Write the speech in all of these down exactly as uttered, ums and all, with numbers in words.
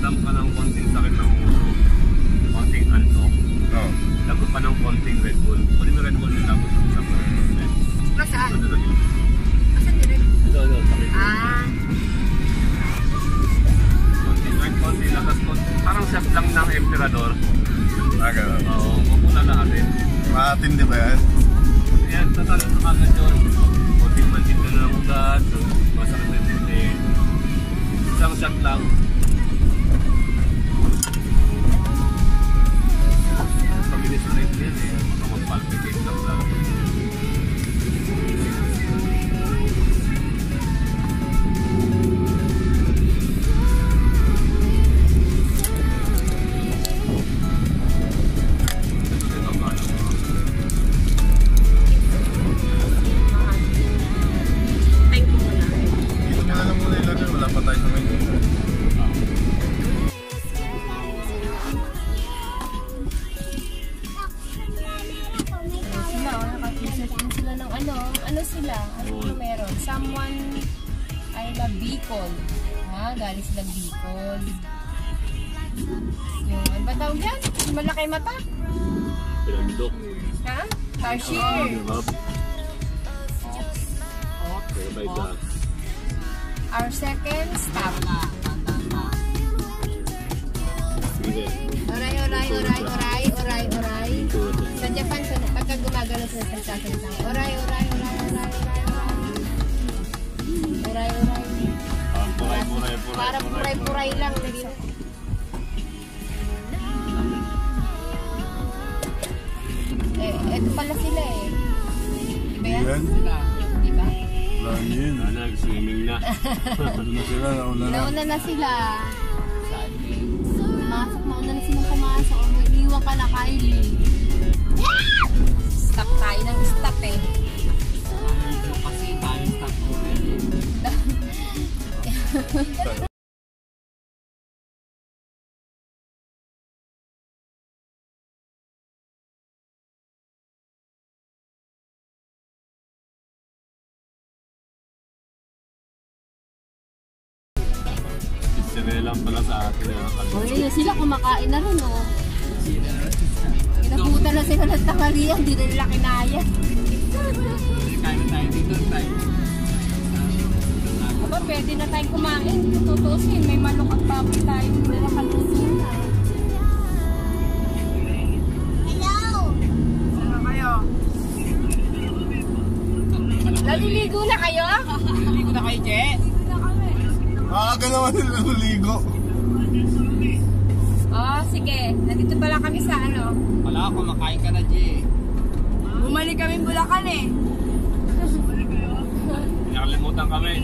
nakaramdam ka ng konting sakit ng ulo, konting antok, oh. Lagot pa ng konting Red Bull. Kunin mo Red Bull yung tapos ng isang percent. Nasaan? Ano doon yun? Nasaan direct? Ito, ito, sakit. Ah. Konting, right, konting lang. Parang set lang ng emperador. Ah, gano'n? Oo, mapula natin. Matindi ba yan? Yan, tatalo sa kagad yun. Konting mantin ka na ng ugat, masakit na dito. Isang shot lang. Pabilis na rin yan eh. Baka mag-palpitate lang lang. Someone I love Bicol. Ha? Galing sila Bicol. Yung, ano ba tawag yan? Malaki mata? Pinagdok. Ha? Cashier. Our second stop. Oray, oray, oray, oray, oray, oray. Sa Japan, pagka gumagano sila sa sasalita. Oray, oray, oray, oray, oray. Puray, puray. Ah, puray, puray, puray. Para puray, puray lang. Eh, eto pala sila eh. Diba yan? Yan? Diba? Langin. Ah, nag-swimming na. Ano na sila? Nauna na. Nauna na sila. Pumasok, mauna na silang pumasok. O, iniwan ka na, Kylie. Stop tayo ng stop eh. Kasi tayo stop mo rin. Sila lang pala sa atin. Uy, sila kumakain na rin oh. Kinabutan na sila ng tanghalian, hindi na nila kinaya. Kain tayo dito tayo. Aba, pwede na tayong kumain. Tutusin, may manok at baboy tayo. Hindi na kalusin na. Hello! Ano kayo? Naliligo na kayo? Naliligo na kayo, Je? Maaga naman nila naligo. Oh, sige. Nandito pala kami sa ano. Wala ako, makain ka na, Je. Bumalik kami Bulacan eh. Nakalimutan kami.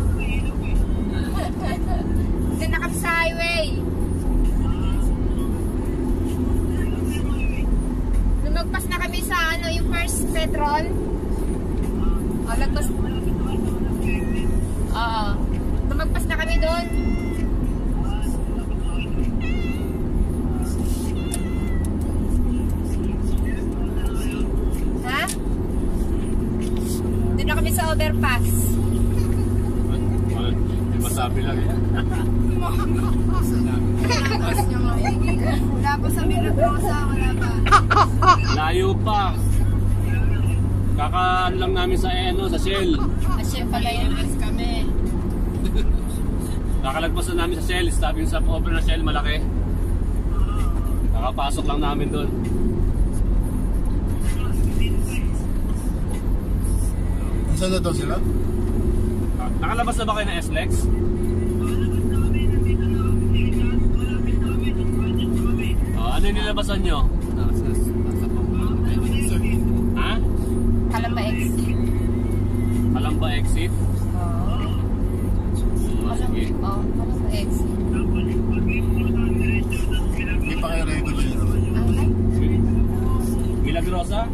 Dito na kami sa highway. Lumagpas na kami sa ano, yung first petrol. O, lagpas. Oo. Lumagpas na kami doon. Ha? Doon na kami sa overpass. Hindi masabi lang eh. Wala pa sa Milagrosa, wala pa. Layo pa. Kakaan lang namin sa ano, sa Shell. Kasi pala yun kami. Kakalagpasan namin sa Shell, stopping sa over na Shell, malaki. Kakapasok lang namin doon. Saan na daw sila? Nakalabas na ba kayo ng S-Lex? Oh, ano yung nilabasan nyo? Ha? Kalamba exit. Kalamba exit? Oo. Oh, sige. Oo, Kalamba exit. Hindi pa kayo record yun. Milagrosa?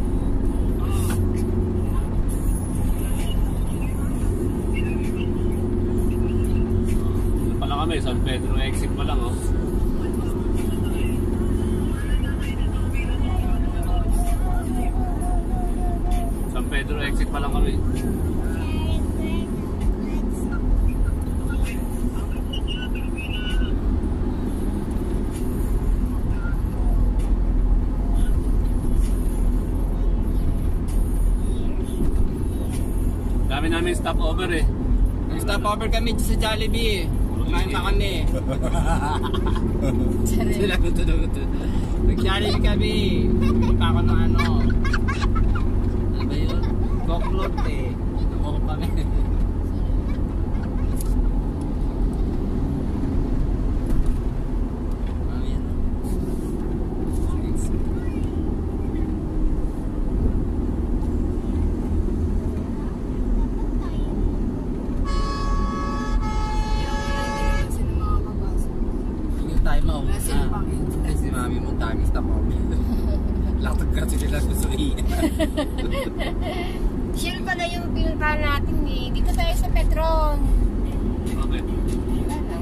Pala kami, San Pedro exit pa lang oh. San Pedro exit pa lang kami. namin stopover eh. Nag-stop over kami sa Jollibee. Kumain pa kami. Sila guto-guto. Nag-Jollibee kami. Hindi pa ako ng ano. Ano ba yun? Coklot eh. Nakuha ko kami. Si mami mo dami stop over. Latag kasi nila gusto iyan. Shell pala yung pinuntahan natin eh. Dito tayo sa Petron. Okay. Wala lang.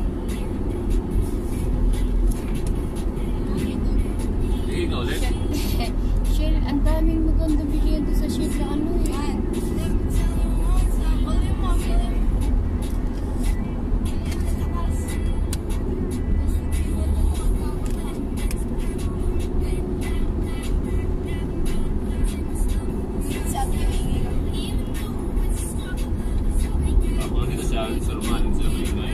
Sige ka ulit. Shell, ang daming magandang bilihan doon sa Shell na ano eh. Ako dito sa Surman, sa Maligay.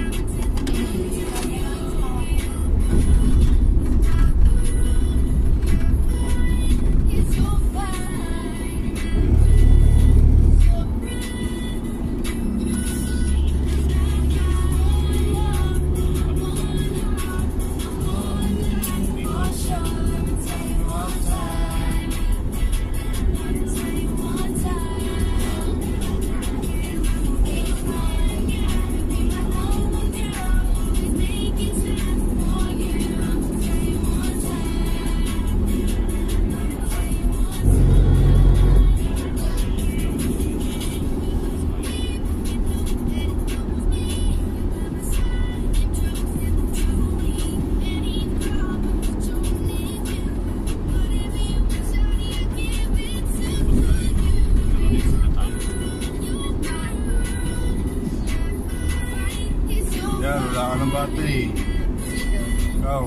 Yan, wala ka ng battery. Ikaw.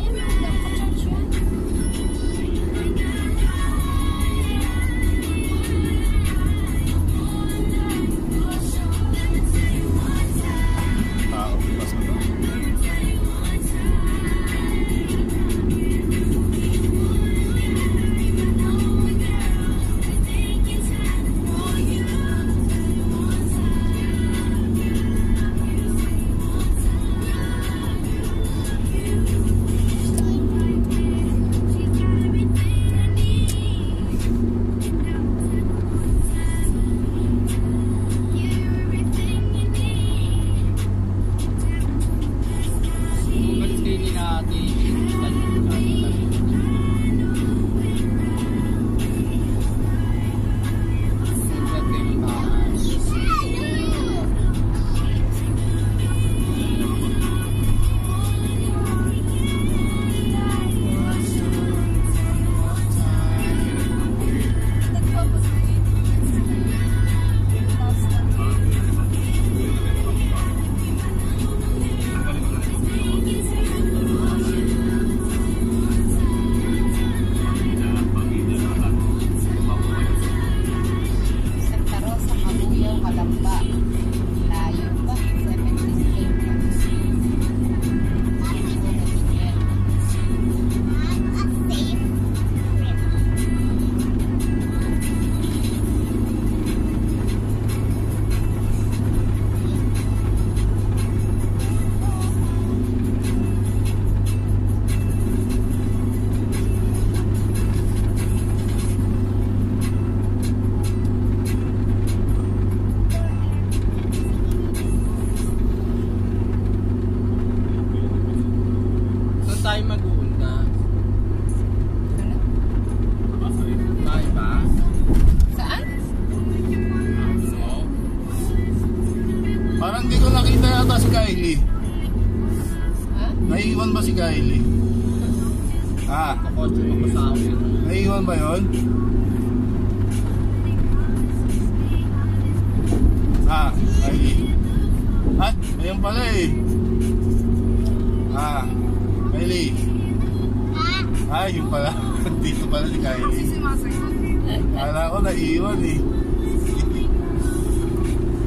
Tao, pas na ba? Umalis kayo nila ate. Singkat kayo ng bahay. Santa Rosa, Kabuyaw, Kalamba. Layo pa. seventeen kilometers. Saan tayo mag-uunta? Bahay ba? Saan? Oo. Parang di ko nakita yata si Kylie. Ha? Naiiwan ba si Kylie? Ah, Kakotse pa sa akin. naiiwan ba yun? Ah, Kylie. Ah, ayun pala eh. Ah, Kylie. Ah, yun pala. Dito pala si Kylie. Kala ko naiiwan eh.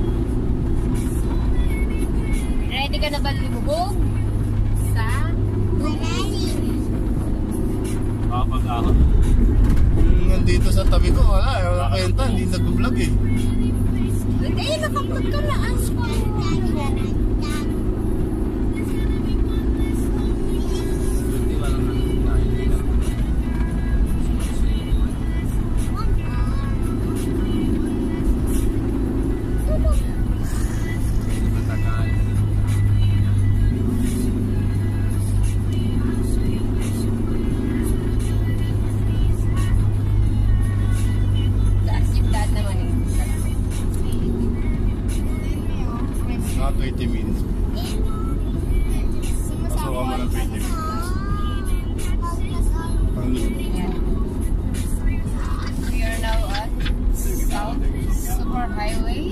na ba lumubog? Sa Kapag ako. Nandito sa tabi ko, wala. Wala kwenta, hindi nag-vlog eh. Eh, nakapag ka na. Hindi wala na tayo. Matagal. Dahil yung dad naman eh. Mga twenty minutes. Pasukan mo ng twenty minutes. Ang Yeah. We are now at South Super Highway.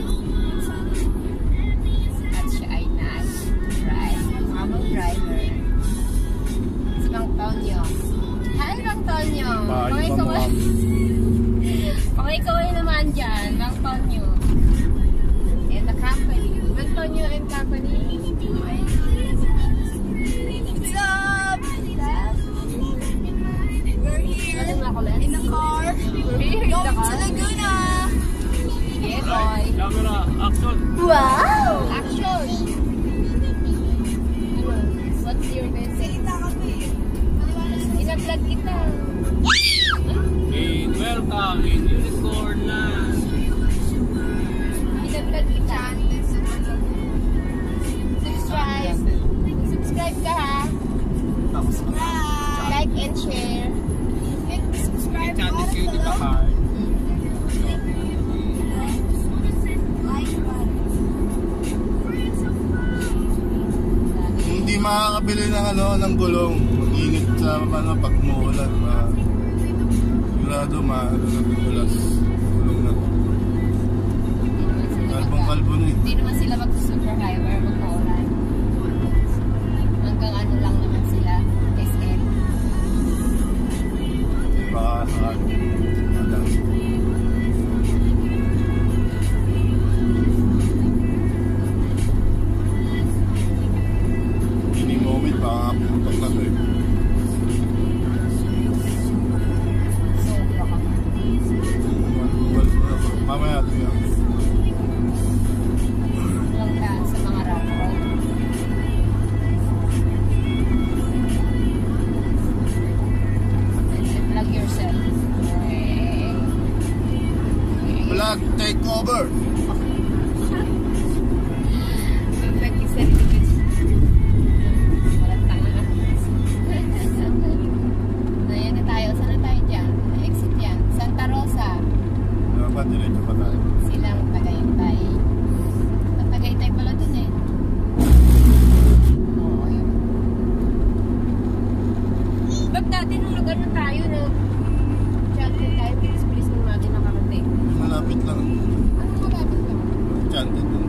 At siya ay nag-drive. Habang driver. Si Mang Tonyo. Hi, Mang Tonyo! Paano ba Kaway-kaway. mga... Kaway-kaway naman dyan, Mang Tonyo. And the company. Mang Tonyo and company. What's up? We're here in the car. We're here in the Going to car. Laguna. Yeah, boy. Camera, action! Wow! Action! Ano? What's your message? Salita kami. Ina-vlog kita. In welcome in Unicorn na. Ina-vlog kita. Subscribe. Subscribe ka ha. Subscribe. Like and share. Hit subscribe Chat is button yun, di ba, below. Carl? Like button. Hindi makakabili ng ano, ng gulong. Mag-ingat sa ano, pag umuulan. Ma sigurado, maano na tulas. Gulong na. Kalbong-kalbo na eh. Hindi naman sila mag-super highway or mag-maulan. Hanggang ano lang naman sila. S L. Baka sa ano. Madami. Any moment, baka putok na to eh. Sobra ka. Mamaya ito yan. Lang ka sa mga rock road. Vlog yourself. Okay. Vlog takeover! Vlog yourself. Walang tanga na. Ayan na tayo. Saan na tayo dyan? Exit yan. Santa Rosa. Dapat diretso pa tayo. Silang Tagaytay. Sa Tagaytay pala dun eh. Oo, yun. Ba't dati nung nag-ano tayo na chat-chat tayo, bilis-bilis mo natin nakarating. Malapit lang. Ano malapit ka? Chanted lang.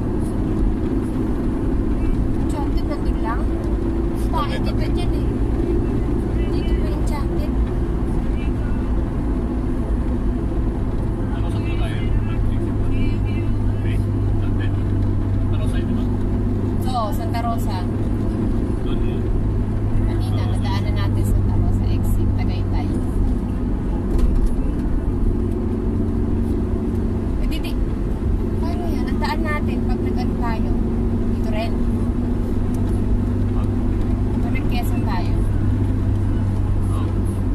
Chat-chat na doon lang? Bakit di ba dyan eh? Dito pa yung chat-chat. Ano sa mga tayo? Okay, Sante. Ano sa'yo, di ba? Oo, Santa Rosa. Doon yun. Kanina, nadaanan natin Santa Rosa exit, Tagaytay. Eh, di, di. Paano yan? Ang daan natin pag nag-ano tayo. Dito rin. Ito rin Quezon tayo. Oh.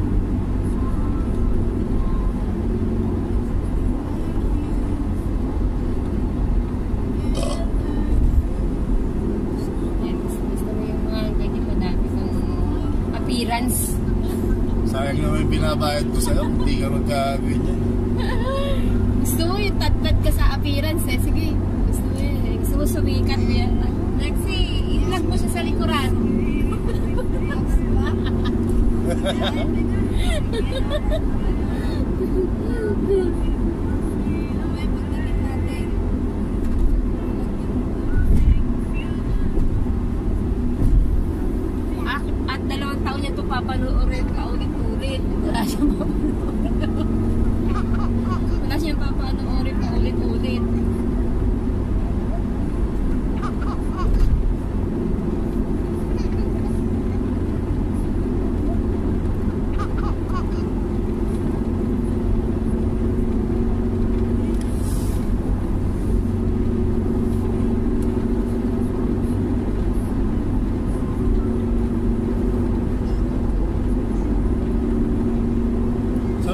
Yan, gusto, gusto mo yung mga ganyan madami kang appearance. Sayang naman yung binabayad ko sa'yo. Hindi ka magkagawin yan. Gusto mo yung tad-tad ka sa appearance eh. Sige, gusto mo yun eh. Gusto mo sumikat mo yan. Lexi, i-vlog mo siya sa likuran. May pagdating natin. At, at dalawang taon niya ito papanoorin paulit-ulit. Wala siyang papanoorin. Wala siyang papanoorin paulit-ulit.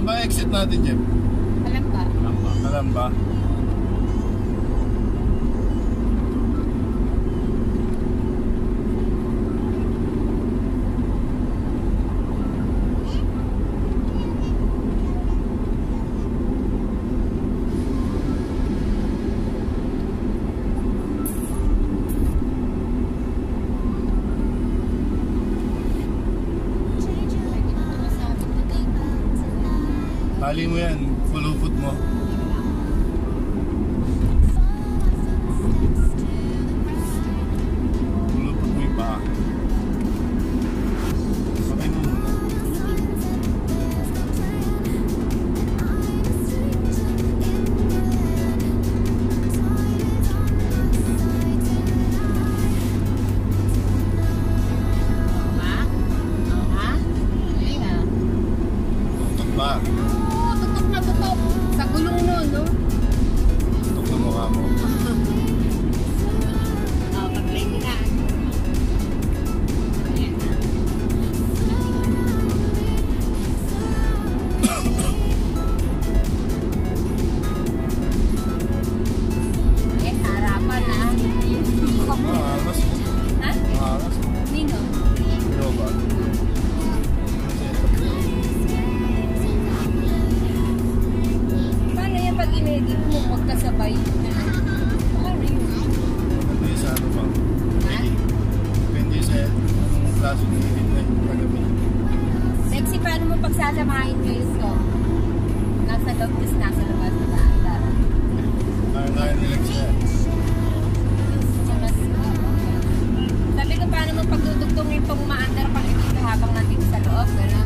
Saan ba exit natin, Jeff? Alam ba? Lamba. Alam ba? Tali mo yan, pulupot mo. Pulupot mo yung paa. Sakay mo muna. Ha? Ha? Galing ah. Tutok ba? Oo, tutok na tutok. Sa gulong nun, no? Tutok na mukha mo. Oo, pag-play na. Ayan na. Eh, harapan na. Maangas mo. Ha? Maangas mo. Nino? Ikaw ba? Paano yan pag in-edit mo, magkasabay? Paano yun? Depende sa ano ba? Ha? Depende sa anong klase ng edit na yung gagawin. Lexi, paano mo pagsasamahin kayo so? Nasa loob, tapos nasa labas na bata. Kaya-kaya nila siya. Sabi ko, paano mo pagdudugtungin itong maandar pang dito habang nandito sa loob, gano'n?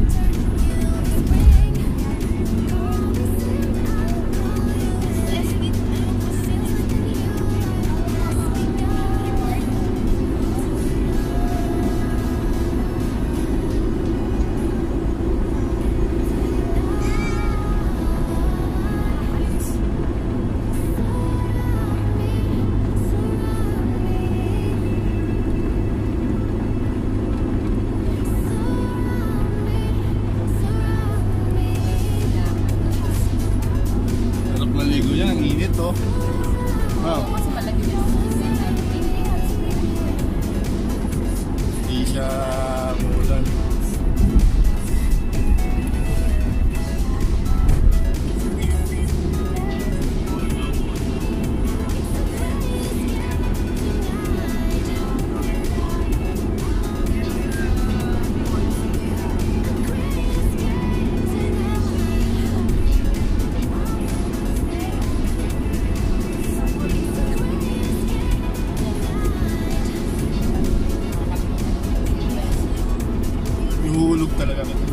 Sarap maligo yan, ang init oh. Wow, Kasi malagyan yung hindi siya mulan. Ihuhulog talaga kita.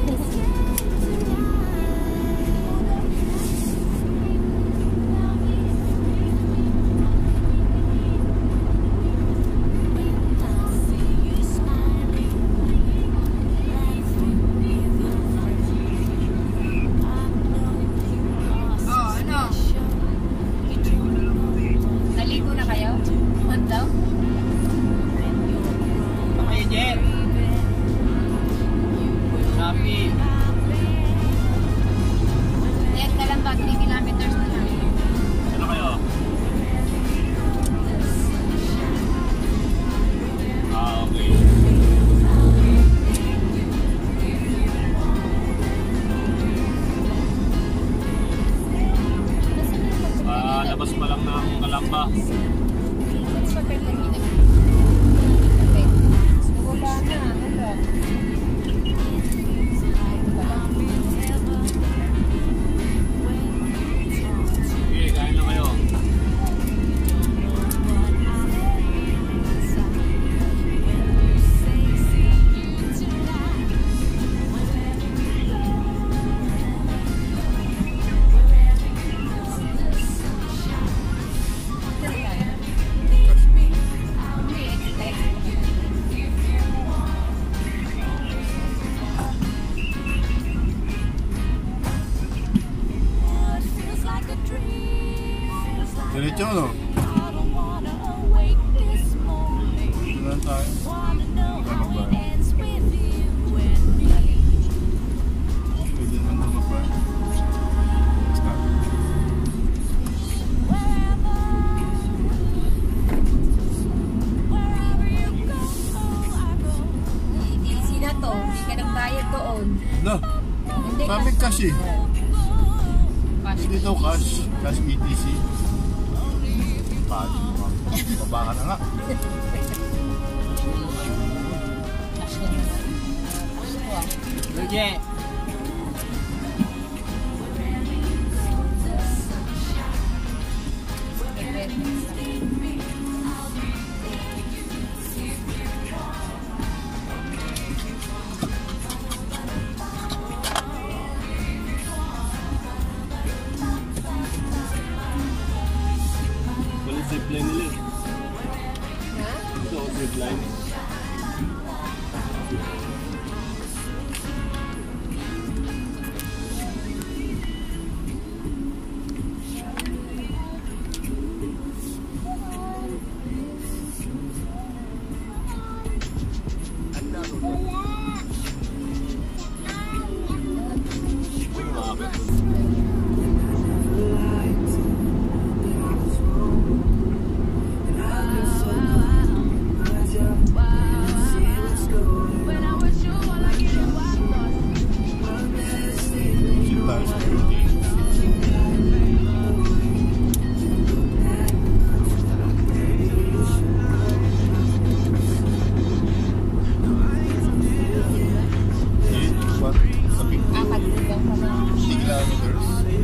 Oh, ano? Naligo na kayo? What daw? Okay, Jet. Shopee. Net na lang ba? three kilometers na lang. Ano kayo? Ah, okay. Ah, labas pa lang ng Kalamba. What's your favorite minute? Okay. Bumaba na. Ano? Sige, kain na kayo. Diretso no? Doon tayo. Ano ba? Pwede naman to. Hindi ka nagbayad doon. No, Hindi sabi cash eh. Cash. Hindi daw cash. Cash E T C. Pati mo. Baba ka na nga. Cash na naman. Cash ko ah. Lugi. Walang zipline nila eh. Ha? Ito ako zipline. Apat hanggang pa na. fifty kilometers.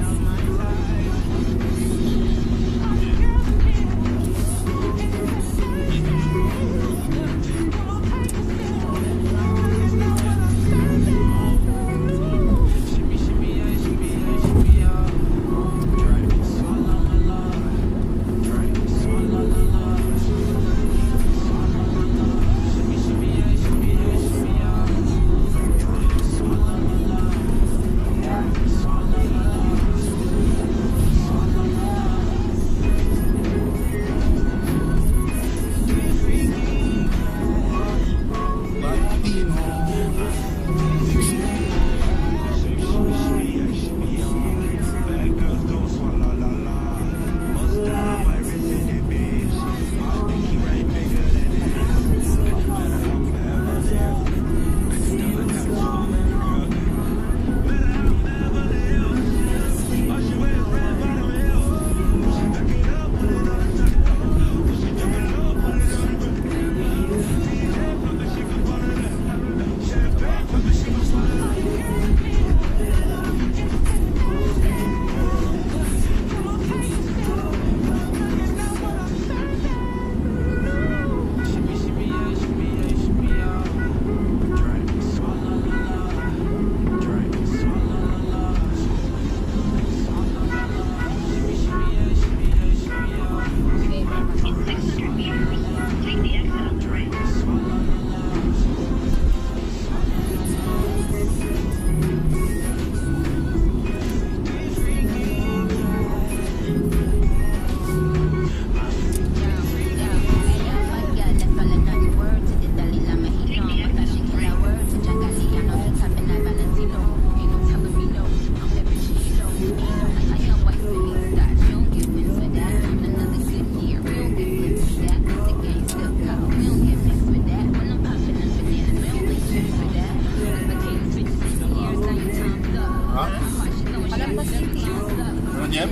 Jem?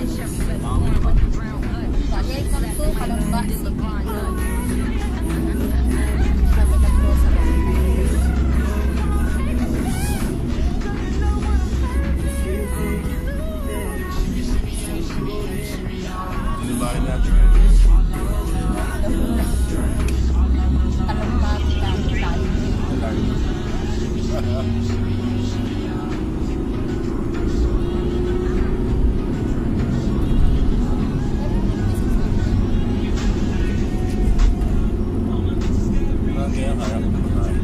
Bagay ka po, kalamba. Sabi ka po sa Dinibahin natin. kalamba. Kaya kaya ko kumakain.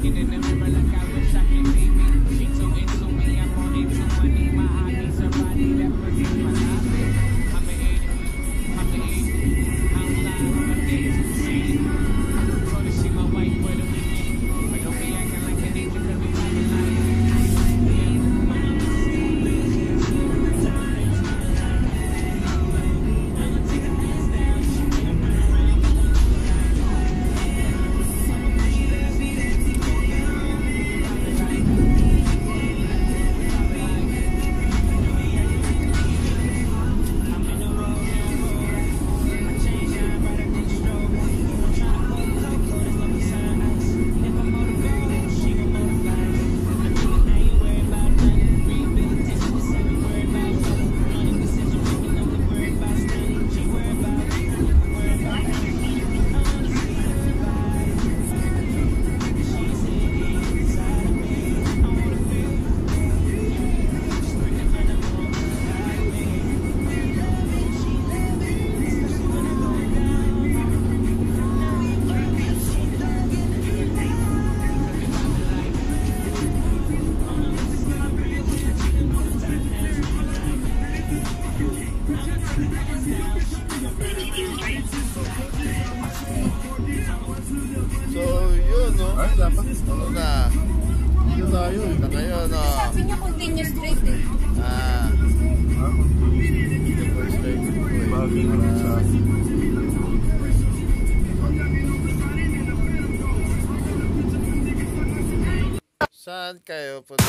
dapat ano na. Dito tayo eh. Ito kayo, no? Sabi niya continuous straight eh. Ah. Ah, The first time ko eh. bagay na lang sa Saan kayo punta?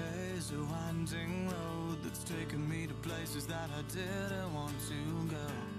Taking me to places that I didn't want to go.